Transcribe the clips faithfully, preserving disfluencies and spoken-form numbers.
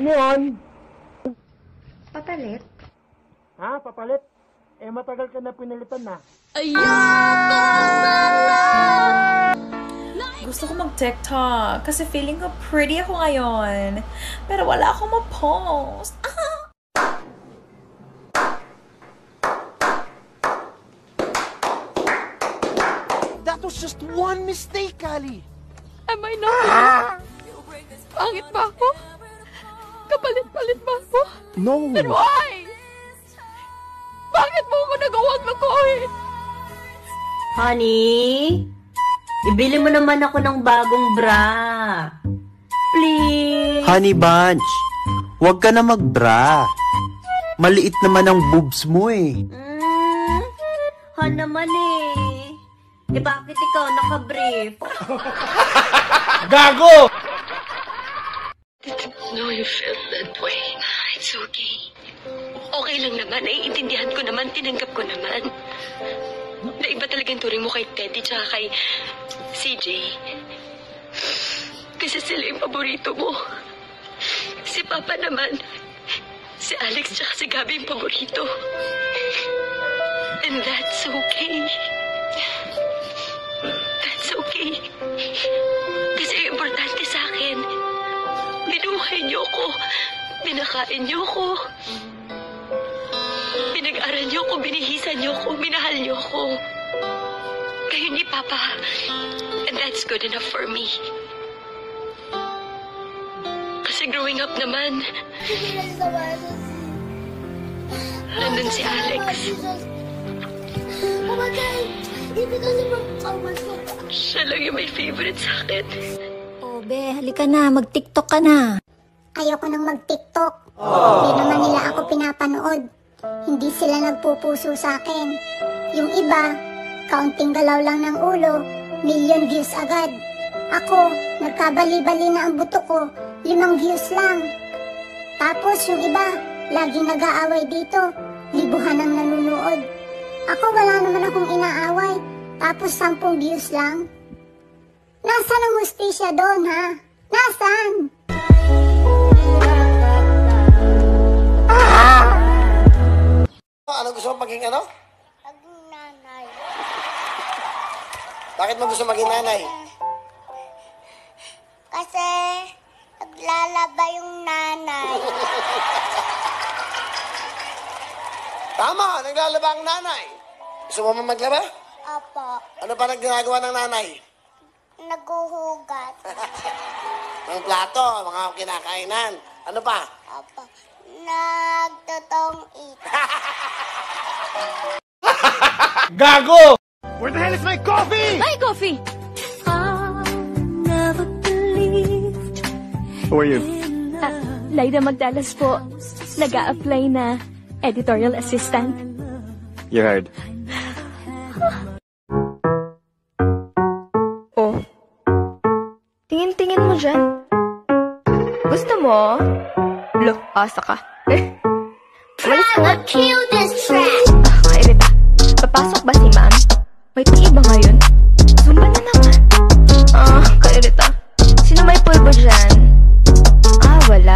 Ano yun? Papalit? Ha? Papalit? Eh, matagal ka na pinalitan na. Gusto ko mag-TikTok kasi feeling ko pretty ako ngayon. Pero wala akong ma-post. Ah! That was just one mistake, Ali. Am I not ah! Pangit ba ako? Kapalit-palit ba ako? No. Then why? Bakit mo ako nagawag na ko eh? Honey, ibili mo naman ako ng bagong bra. Please. Honey Bunch, huwag ka na mag-bra. Maliit naman ang boobs mo eh. Mm, ha naman eh. Eh bakit ikaw naka-brief? Gago! No, you felt that way. It's okay. Okay lang naman. Naiintindihan ko naman. Tinanggap ko naman. Na iba talagang turing mo kay Teddy tsaka kay C J. Kasi sila yung paborito mo. Si Papa naman. Si Alex tsaka si Gabi yung paborito. And that's okay. That's okay. Kasi yung importante sa akin, binuhay niyo ko, binakain niyo ko, pinag-aral niyo ko, binihisan niyo ko, minahal niyo ko. Kayo ni Papa. And that's good enough for me. Kasi growing up naman, nandun si Alex. Siya lang yung may favorite sa akin. Oh, be, halika na. Mag-TikTok ka na. Ayoko nang mag-TikTok. Hindi naman nila ako pinapanood. Hindi sila nagpupuso sa akin. Yung iba, kaunting galaw lang ng ulo, million views agad. Ako, nagkabali-bali na ang buto ko, limang views lang. Tapos yung iba, laging nag-aaway dito, libuhan ang nanonood. Ako wala naman akong inaaway, tapos sampung views lang. Nasaan ang hustisya doon, ha? Nasaan? Ah! Ano gusto mo maging ano? Maging nanay. Bakit mo gusto maging nanay? Kasi naglalaba yung nanay. Tama, naglalaba ang nanay. Gusto mo maglaba? Opo. Ano pa nagginagawa ng nanay? Naguhugas. Ng plato, mga kinakainan. Ano pa? Opo. Nagtotong eat. Gago! Where the hell is my coffee? My coffee! Who are you? Ah, Laida Magdalas po. Nag-a-apply na editorial assistant. You heard. Oh. Tingin-tingin mo dyan. Gusto mo? Lo, asa ka. Eh. Umalis ka na. Kill this track. Ah, kairita. Papasok ba si ma'am? May tingin ba ngayon? Zumba na naman. Ah, kairita. Sino may pulbo dyan? Ah, wala.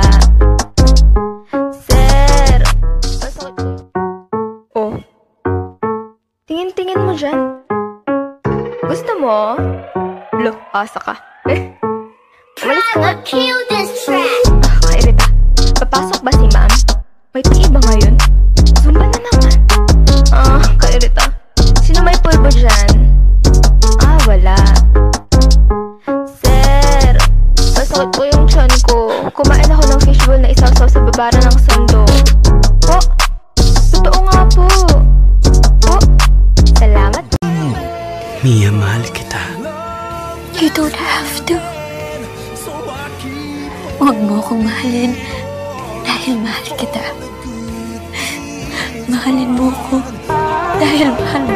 Sir. Pasok. Oh. Tingin-tingin mo dyan. Gusto mo? Lo, asa ka. Eh. Umalis ka na. Kill this track. Ah, kairita. Papasok ba si ma'am? May tingin ba ngayon? Zumba na naman. Ah, kairita. Sino may pulbo dyan? Ah, wala. Sir, masakit po yung tiyan ko. Kumain ako ng fishbowl na isasaw sa babara ng sando. Po, totoo nga po. Po, salamat. Mia, mahal kita. You don't have to. Huwag mo akong mahalin dahil mahal kita. Mahalin mo ko dahil mahal mo